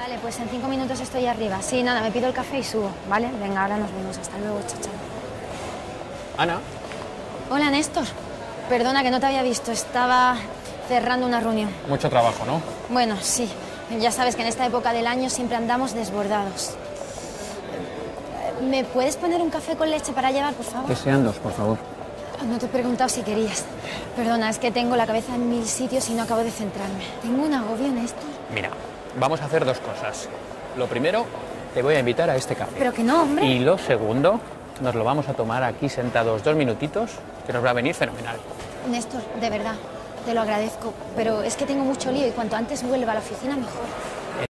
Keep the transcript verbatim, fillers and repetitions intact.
Vale, pues en cinco minutos estoy arriba. Sí, nada, me pido el café y subo, ¿vale? Venga, ahora nos vemos. Hasta luego, chao, chao. Ana. Hola, Néstor. Perdona que no te había visto. Estaba cerrando una reunión. Mucho trabajo, ¿no? Bueno, sí. Ya sabes que en esta época del año siempre andamos desbordados. ¿Me puedes poner un café con leche para llevar, por favor? Que sean dos, por favor. No te he preguntado si querías. Perdona, es que tengo la cabeza en mil sitios y no acabo de centrarme. Tengo un agobio, Néstor. Mira, vamos a hacer dos cosas. Lo primero, te voy a invitar a este café. Pero que no, hombre. Y lo segundo, nos lo vamos a tomar aquí sentados dos minutitos, que nos va a venir fenomenal. Néstor, de verdad, te lo agradezco. Pero es que tengo mucho lío y cuanto antes vuelva a la oficina, mejor.